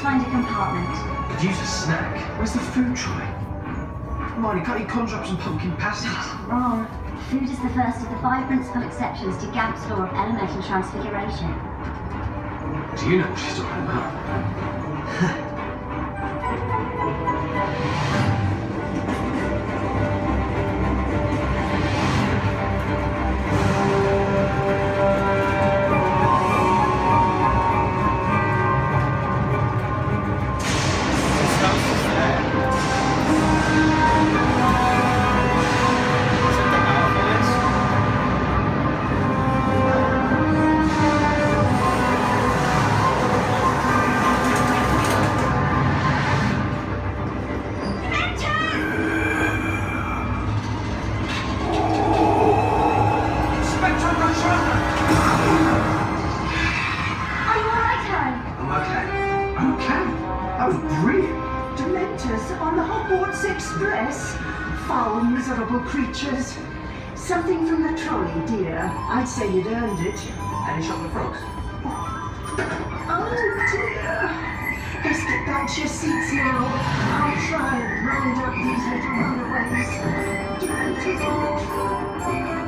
find a compartment. Could use a snack. Where's the food trolley? Marty, can't you conjure up some pumpkin pasties? Wrong. Food is the first of the 5 principal exceptions to Gamp's law of elemental transfiguration. Do you know what she's talking about? Creatures. Something from the trolley, dear. I'd say you'd earned it. Any chocolate frogs? Oh, dear. Let's get back to your seats now. I'll try and round up these little runaways. Demented.